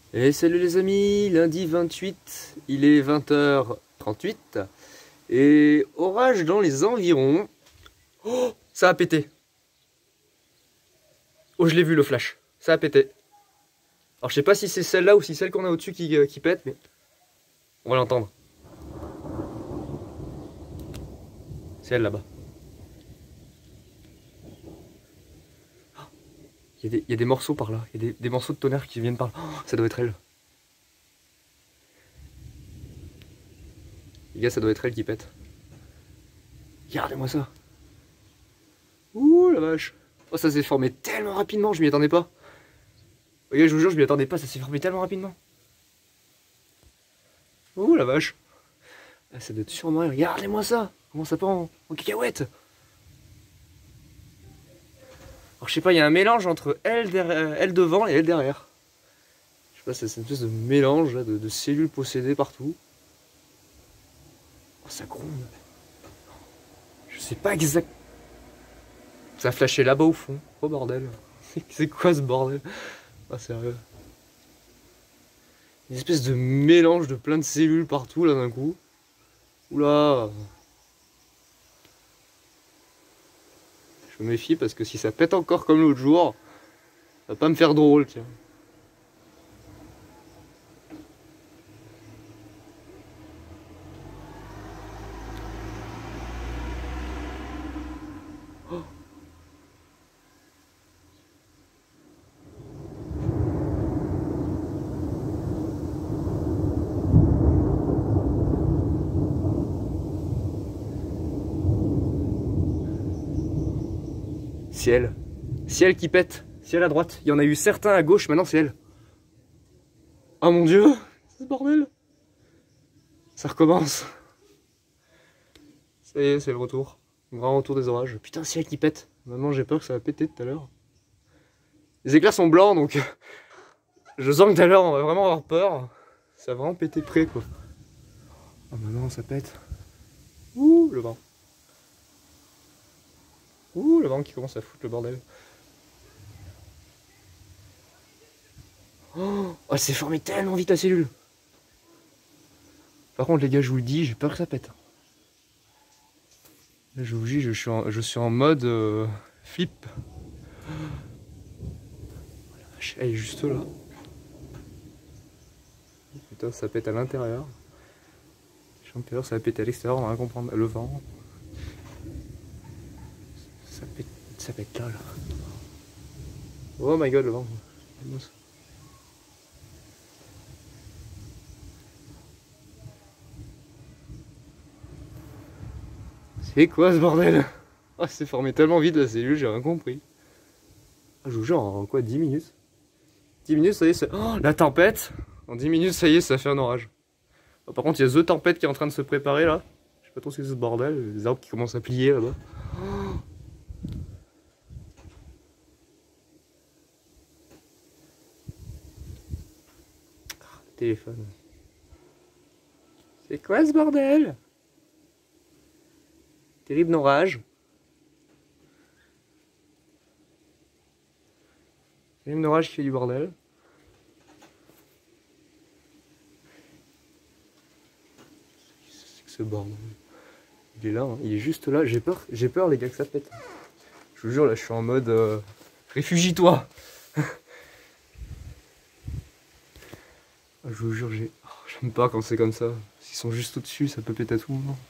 Et salut les amis, lundi 28, il est 20h38 et orage dans les environs. Oh, ça a pété. Oh, je l'ai vu le flash, ça a pété. Alors je sais pas si c'est celle-là ou si celle qu'on a au-dessus qui pète, mais on va l'entendre. C'est elle là-bas. Il y a des morceaux par là, il y a des morceaux de tonnerre qui viennent par là. Oh, ça doit être elle. Les gars, ça doit être elle qui pète. Regardez-moi ça. Ouh la vache. Oh, ça s'est formé tellement rapidement, je m'y attendais pas. Regarde, je vous jure, je m'y attendais pas, ça s'est formé tellement rapidement. Ouh la vache. Ah, ça doit être sûrement elle. Regardez-moi ça. Comment ça part en cacahuète. Alors je sais pas, il y a un mélange entre elle devant et elle derrière. Je sais pas, c'est une espèce de mélange là, de cellules possédées partout. Oh, ça gronde. Je sais pas exact. Ça a flashé là-bas au fond. Oh bordel. C'est quoi ce bordel? Ah sérieux. Une espèce de mélange de plein de cellules partout là d'un coup. Oula. Je me méfie parce que si ça pète encore comme l'autre jour, ça va pas me faire drôle, tiens. Oh. C'est elle. C'est elle qui pète. C'est elle à droite. Il y en a eu certains à gauche, maintenant c'est elle. Oh mon dieu, c'est ce bordel. Ça recommence. Ça y est, c'est le retour. Le grand retour des orages. Putain, c'est elle qui pète. Maintenant j'ai peur que ça va péter tout à l'heure. Les éclairs sont blancs donc je sens que tout à l'heure on va vraiment avoir peur. Ça va vraiment péter près quoi. Oh maintenant ça pète. Ouh le vent. Ouh le vent qui commence à foutre le bordel. Oh, c'est formé tellement vite la cellule. Par contre les gars, je vous le dis, j'ai peur que ça pète. Là, je vous dis, je suis en mode flip. Oh, la vache, elle est juste là. Putain, ça pète à l'intérieur. J'ai peur, ça va péter à l'extérieur, on va rien comprendre. Le vent. Ça pète là. Oh my god, le vent. C'est quoi ce bordel? Oh, c'est formé tellement vite la cellule, j'ai rien compris. Ah, je vous jure, en quoi, 10 minutes? 10 minutes, ça y est, c'est... Oh, la tempête! En 10 minutes, ça y est, ça fait un orage. Oh, par contre, il y a The Tempête qui est en train de se préparer là. Je sais pas trop ce que c'est ce bordel, les arbres qui commencent à plier là-bas. Oh. Téléphone. C'est quoi ce bordel? Terrible orage. Terrible orage qui fait du bordel. C'est que ce bordel. Il est là, hein. Il est juste là. J'ai peur les gars que ça pète. Je vous jure là, je suis en mode réfugie-toi. Je vous jure, j'aime pas quand c'est comme ça. S'ils sont juste au-dessus, ça peut péter à tout moment.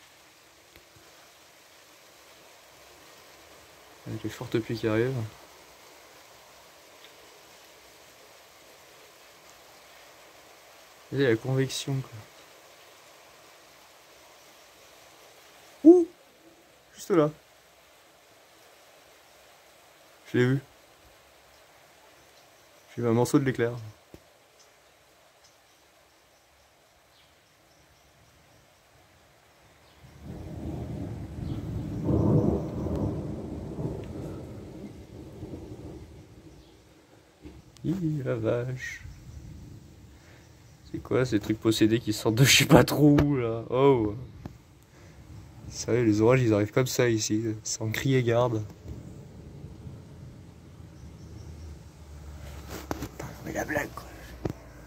Avec les fortes pluies qui arrivent. Et la convection quoi. Ouh! Juste là. Je l'ai vu. J'ai vu un morceau de l'éclair. La vache. C'est quoi ces trucs possédés qui sortent de je sais pas trop où là? Oh. Vous savez, les orages ils arrivent comme ça ici, sans crier garde. Putain, mais la blague quoi.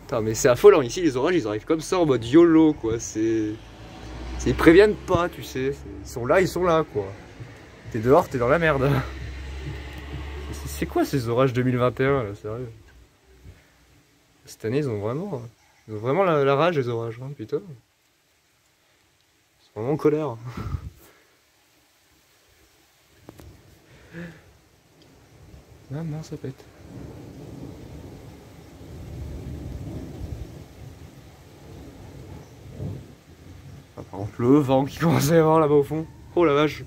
Putain, mais c'est affolant, ici les orages ils arrivent comme ça en mode YOLO quoi, ils préviennent pas, tu sais, ils sont là quoi. T'es dehors, t'es dans la merde. C'est quoi ces orages 2021 là, sérieux? Cette année ils ont vraiment la rage les orages, hein, putain. Ils sont vraiment en colère. Ah mince, ça pète. Ah, par contre le vent qui commence à y avoir là-bas au fond. Oh la vache.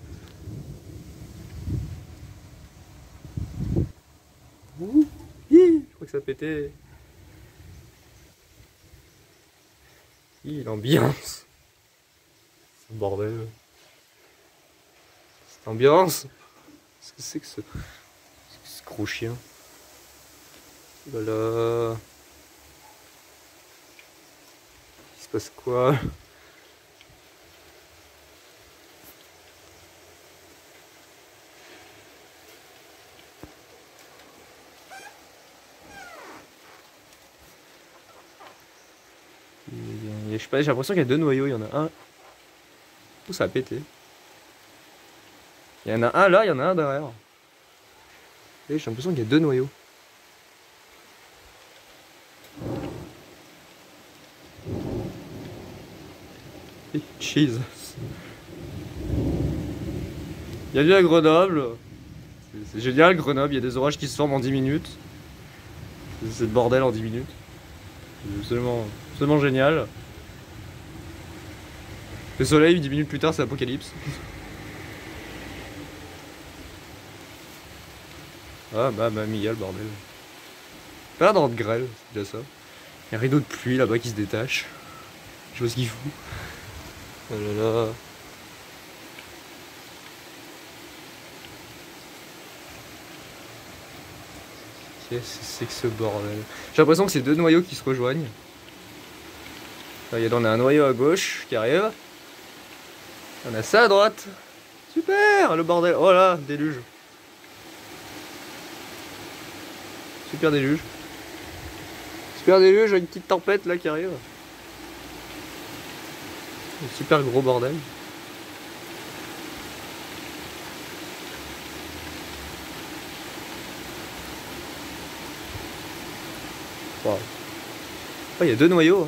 Ouh, je crois que ça pétait. L'ambiance. Ce bordel. Cette ambiance. Qu'est-ce que c'est que ce gros chien? Voilà. Il se passe quoi? Je sais pas, j'ai l'impression qu'il y a deux noyaux, il y en a un. Où ça a pété? Il y en a un là, il y en a un derrière. Et j'ai l'impression qu'il y a deux noyaux. Jesus. Bienvenue à Grenoble. C'est génial Grenoble, il y a des orages qui se forment en 10 minutes. C'est le bordel en 10 minutes. C'est absolument génial. Le soleil, 10 minutes plus tard, c'est l'apocalypse. Ah bah mia le bordel. Pas l'air d'avoir de grêle, c'est déjà ça. Il y a un rideau de pluie là-bas qui se détache. Je sais pas ce qu'il fout. Oh là là. Qu'est-ce que c'est que ce bordel? J'ai l'impression que c'est deux noyaux qui se rejoignent. Regardez, on a un noyau à gauche qui arrive. On a ça à droite. Super, le bordel. Oh là, déluge. Super déluge. Super déluge avec une petite tempête là qui arrive. Un super gros bordel. Wow. Oh, il y a deux noyaux. Hein.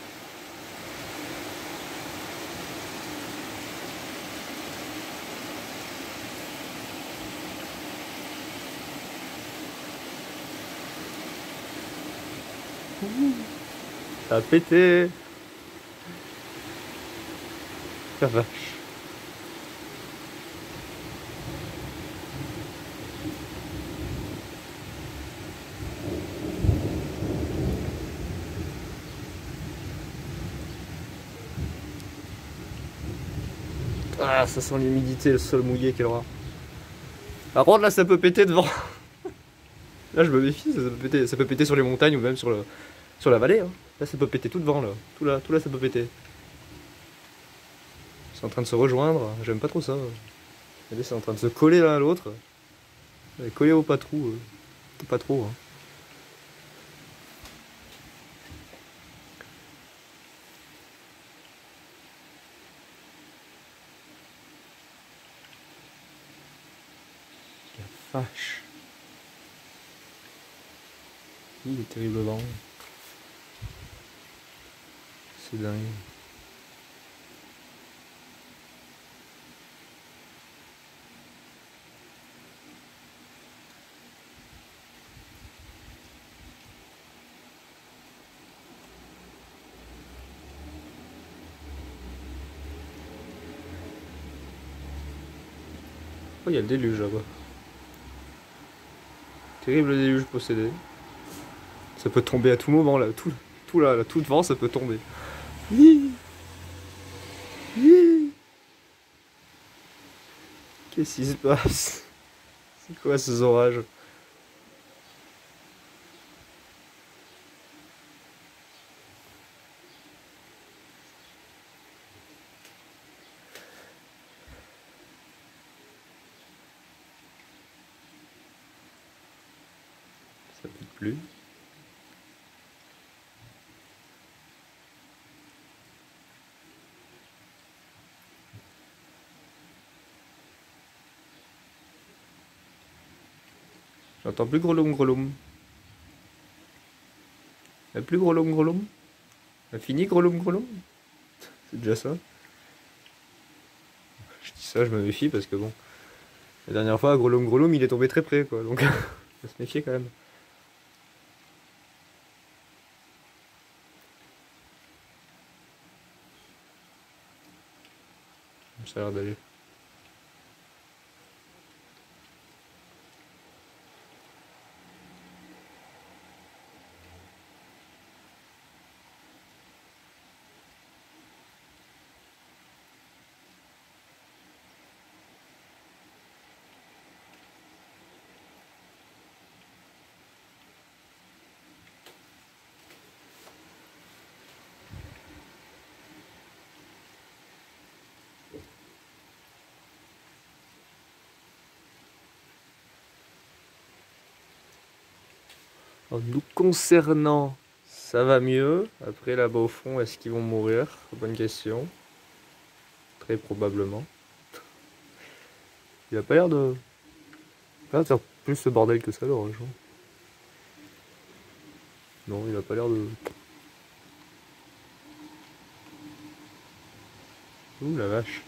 Ça a pété. La vache. Ah, ça sent l'humidité, le sol mouillé, quelle horreur. Par contre, là, ça peut péter devant. Là, je me méfie, ça peut péter sur les montagnes ou même sur la vallée. Hein. Là, ça peut péter tout devant, là. Tout là, ça peut péter. C'est en train de se rejoindre. J'aime pas trop ça. Regardez, c'est en train de se coller l'un à l'autre. Coller au pas trop. Pas trop. Hein. La vache. Il est terriblement. C'est dingue. Oh, il y a le déluge là-bas. Terrible déluge possédé. Ça peut tomber à tout moment là. Tout là, tout devant, ça peut tomber. Qu'est-ce qui se passe? C'est quoi ces orages? Ça pète plus. J'entends plus grelom grelom. Plus grelom grelom. Fini grelom grelom. C'est déjà ça. Je dis ça, je me méfie parce que bon. La dernière fois, grelom grelom, il est tombé très près quoi. Donc, faut se méfier quand même. Ça a l'air d'aller. Alors, nous concernant, ça va mieux. Après là-bas au fond, est-ce qu'ils vont mourir? Bonne question. Très probablement. Il a pas l'air de... faire plus ce bordel que ça l'orage. Non, il a pas l'air de... Ouh la vache.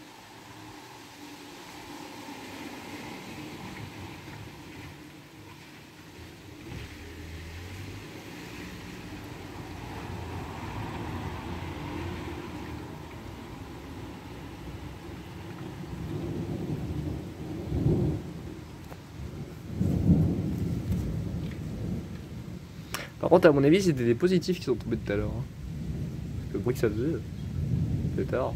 Par contre, à mon avis, c'était des positifs qui sont tombés tout à l'heure. Hein. Le bruit que ça faisait, c'est tard.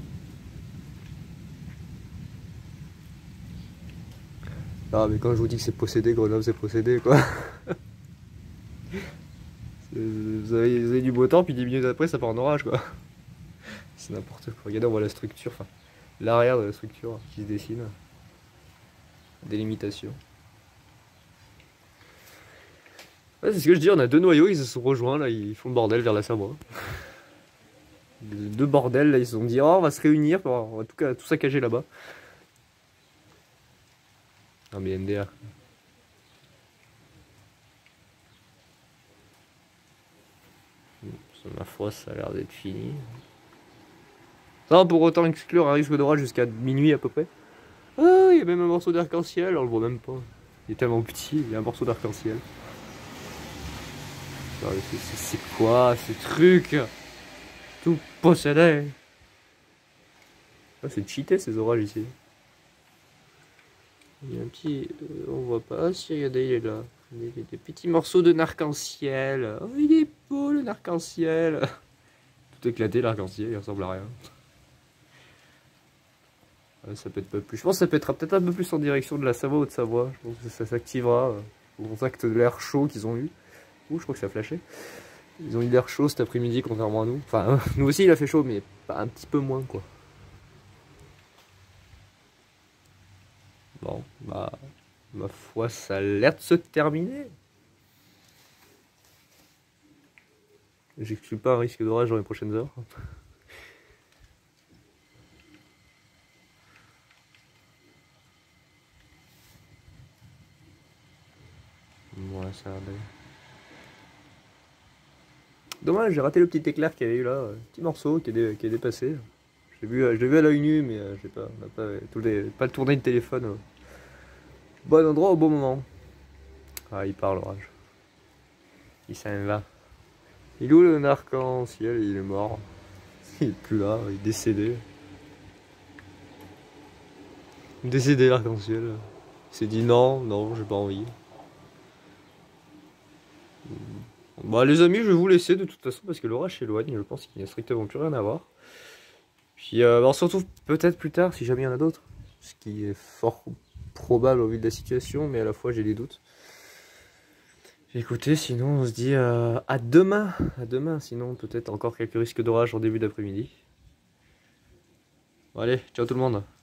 Ah, mais quand je vous dis que c'est possédé, Grenoble, c'est possédé, quoi. Vous avez du beau temps, puis 10 minutes après, ça part en orage, quoi. C'est n'importe quoi. Regardez, on voit la structure, enfin, l'arrière de la structure qui se dessine. Délimitation. Ouais, c'est ce que je dis, on a deux noyaux, ils se sont rejoints, là, ils font le bordel vers la Savoie. Deux bordels, là, ils se sont dit, oh, on va se réunir, on va tout saccager là-bas. Non mais MDR. Ma foi, ça a l'air d'être fini. Sans pour autant exclure un risque d'orage jusqu'à minuit à peu près. Ah, il y a même un morceau d'arc-en-ciel, on le voit même pas. Il est tellement petit, il y a un morceau d'arc-en-ciel. C'est quoi ce truc? Tout possédé. Ah, c'est cheaté ces orages ici. Il y a un petit... on voit pas, si regardez, il est là. Des petits morceaux de arc-en-ciel. Oh, il est beau le arc-en-ciel. Tout éclaté l'arc-en-ciel, il ressemble à rien. Ça peut être pas plus. Je pense que ça peut être peut-être un peu plus en direction de la Savoie ou de Savoie. Je pense que ça s'activera au contact de l'air chaud qu'ils ont eu. Ouh, je crois que ça a flashé. Ils ont eu l'air chaud cet après-midi contrairement à nous. Enfin, nous aussi il a fait chaud, mais pas un petit peu moins quoi. Bon, bah, ma foi, ça a l'air de se terminer. J'exclus pas un risque d'orage dans les prochaines heures. Voilà, ça a l'air d'aller. Dommage, j'ai raté le petit éclair qu'il y avait eu là, petit morceau qui est dépassé. Je l'ai vu à l'œil nu, mais j'ai pas, on n'a pas tourné le téléphone. Bon endroit au bon moment. Ah, il part l'orage. Il s'en va. Il est où le arc-en-ciel? Il est mort. Il est plus là, il est décédé. Décédé l'arc-en-ciel. Il s'est dit non, non, j'ai pas envie. Bah les amis, je vais vous laisser de toute façon parce que l'orage s'éloigne. Je pense qu'il n'y a strictement plus rien à voir. Puis on se retrouve peut-être plus tard si jamais il y en a d'autres. Ce qui est fort probable au vu de la situation, mais à la fois j'ai des doutes. Écoutez, sinon on se dit à demain. À demain, sinon peut-être encore quelques risques d'orage en début d'après-midi. Bon, allez, ciao tout le monde.